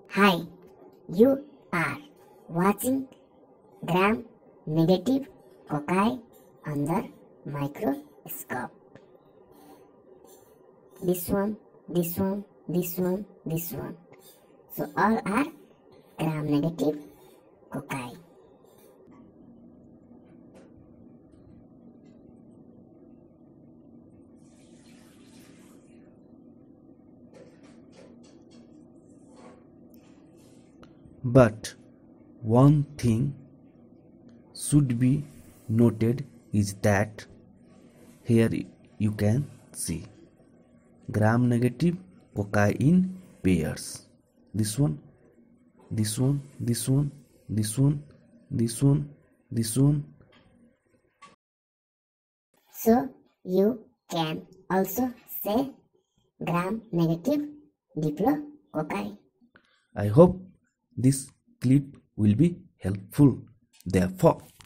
Hi, you are watching gram-negative cocci under microscope. This one, this one, this one, this one. So all are gram-negative cocci. But one thing should be noted is that here you can see gram-negative cocci in pairs. This one, this one, this one, this one, this one, this one. So you can also say gram-negative diplococci. I hope this clip will be helpful. Therefore,